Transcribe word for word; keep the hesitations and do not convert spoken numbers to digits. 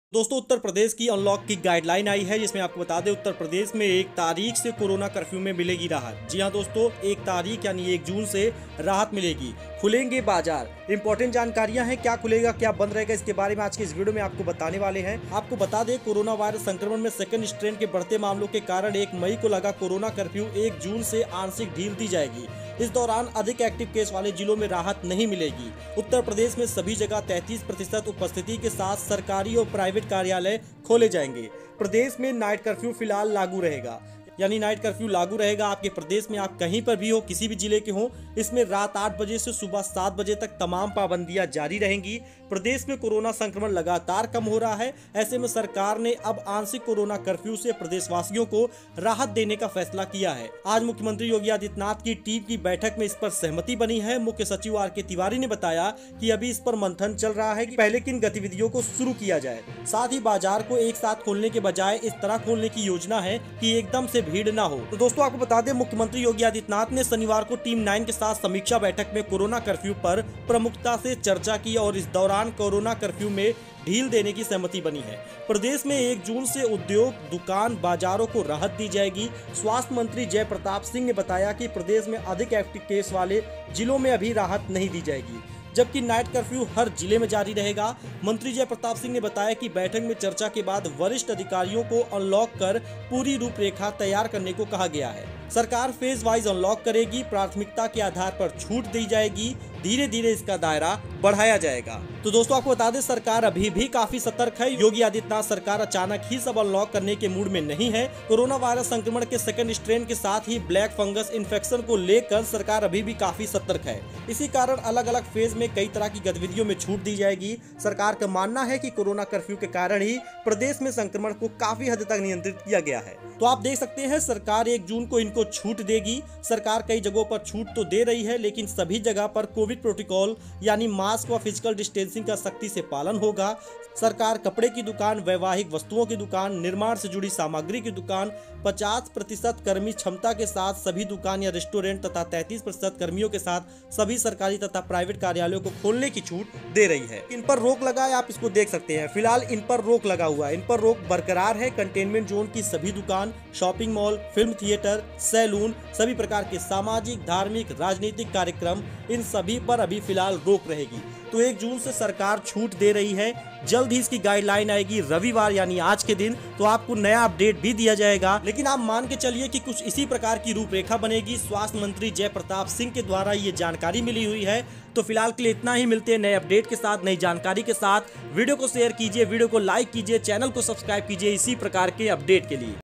दोस्तों, उत्तर प्रदेश की अनलॉक की गाइडलाइन आई है, जिसमें आपको बता दें उत्तर प्रदेश में एक तारीख से कोरोना कर्फ्यू में मिलेगी राहत। जी हां दोस्तों, एक तारीख यानी एक जून से राहत मिलेगी। खुलेंगे बाजार। इंपॉर्टेंट जानकारियां हैं, क्या खुलेगा क्या बंद रहेगा, इसके बारे में आज के इस वीडियो में आपको बताने वाले हैं। आपको बता दें, कोरोना वायरस संक्रमण में सेकंड स्ट्रेन के बढ़ते मामलों के कारण एक मई को लगा कोरोना कर्फ्यू एक जून से आंशिक ढील दी जाएगी। इस दौरान अधिक एक्टिव केस वाले जिलों में राहत नहीं मिलेगी। उत्तर प्रदेश में सभी जगह तैंतीस प्रतिशत उपस्थिति के साथ सरकारी और प्राइवेट कार्यालय खोले जाएंगे। प्रदेश में नाइट कर्फ्यू फिलहाल लागू रहेगा, यानी नाइट कर्फ्यू लागू रहेगा आपके प्रदेश में। आप कहीं पर भी हो, किसी भी जिले के हो, इसमें रात आठ बजे से सुबह सात बजे तक तमाम पाबंदियां जारी रहेंगी। प्रदेश में कोरोना संक्रमण लगातार कम हो रहा है, ऐसे में सरकार ने अब आंशिक कोरोना कर्फ्यू से प्रदेशवासियों को राहत देने का फैसला किया है। आज मुख्यमंत्री योगी आदित्यनाथ की टीम की बैठक में इस पर सहमति बनी है। मुख्य सचिव आर के तिवारी ने बताया कि अभी इस पर मंथन चल रहा है कि पहले किन गतिविधियों को शुरू किया जाए। साथ ही बाजार को एक साथ खोलने के बजाय इस तरह खोलने की योजना है कि एकदम से भीड़ ना हो। तो दोस्तों, आपको बता दें, मुख्यमंत्री योगी आदित्यनाथ ने शनिवार को टीम नाइन के साथ समीक्षा बैठक में कोरोना कर्फ्यू पर प्रमुखता से चर्चा की और इस दौरान कोरोना कर्फ्यू में ढील देने की सहमति बनी है। प्रदेश में एक जून से उद्योग, दुकान, बाजारों को राहत दी जाएगी। स्वास्थ्य मंत्री जय प्रताप सिंह ने बताया कि प्रदेश में अधिक एक्टिव केस वाले जिलों में अभी राहत नहीं दी जाएगी, जबकि नाइट कर्फ्यू हर जिले में जारी रहेगा। मंत्री जय प्रताप सिंह ने बताया कि बैठक में चर्चा के बाद वरिष्ठ अधिकारियों को अनलॉक कर पूरी रूपरेखा तैयार करने को कहा गया है। सरकार फेज वाइज अनलॉक करेगी, प्राथमिकता के आधार पर छूट दी जाएगी, धीरे धीरे इसका दायरा बढ़ाया जाएगा। तो दोस्तों, आपको बता दें, सरकार अभी भी काफी सतर्क है। योगी आदित्यनाथ सरकार अचानक ही सब अनलॉक करने के मूड में नहीं है। कोरोना वायरस संक्रमण के सेकंड स्ट्रेन के साथ ही ब्लैक फंगस इन्फेक्शन को लेकर सरकार अभी भी काफी सतर्क है। इसी कारण अलग अलग फेज में कई तरह की गतिविधियों में छूट दी जाएगी। सरकार का मानना है कि कोरोना कर्फ्यू के कारण ही प्रदेश में संक्रमण को काफी हद तक नियंत्रित किया गया है। तो आप देख सकते हैं, सरकार एक जून को इनको छूट देगी। सरकार कई जगहों पर छूट तो दे रही है, लेकिन सभी जगह पर कोविड प्रोटोकॉल यानी मास्क व फिजिकल डिस्टेंसिंग का सख्ती से पालन होगा। सरकार कपड़े की दुकान, वैवाहिक वस्तुओं की दुकान, निर्माण से जुड़ी सामग्री की दुकान, पचास प्रतिशत कर्मी क्षमता के साथ सभी दुकान या रेस्टोरेंट तथा तैंतीस प्रतिशत कर्मियों के साथ सभी सरकारी तथा प्राइवेट कार्यालयों को खोलने की छूट दे रही है। इन पर रोक लगा है, आप इसको देख सकते हैं। फिलहाल इन पर रोक लगा हुआ है, इन पर रोक बरकरार है। कंटेनमेंट जोन की सभी दुकान, shopping mall, film theatre, salon, सभी प्रकार के सामाजिक, धार्मिक, राजनीतिक कार्यक्रम, इन सभी पर अभी फिलहाल रोक रहेगी। तो एक जून से सरकार छूट दे रही है। जल्द ही इसकी गाइडलाइन आएगी रविवार यानी आज के दिन, तो आपको नया अपडेट भी दिया जाएगा। लेकिन आप मान के चलिए कि कुछ इसी प्रकार की रूपरेखा बनेगी। स्वास्थ्य मंत्री जय प्रताप सिंह के द्वारा ये जानकारी मिली हुई है। तो फिलहाल के लिए इतना ही। मिलते हैं नए अपडेट के साथ, नई जानकारी के साथ। वीडियो को शेयर कीजिए, वीडियो को लाइक कीजिए, चैनल को सब्सक्राइब कीजिए इसी प्रकार के अपडेट के लिए।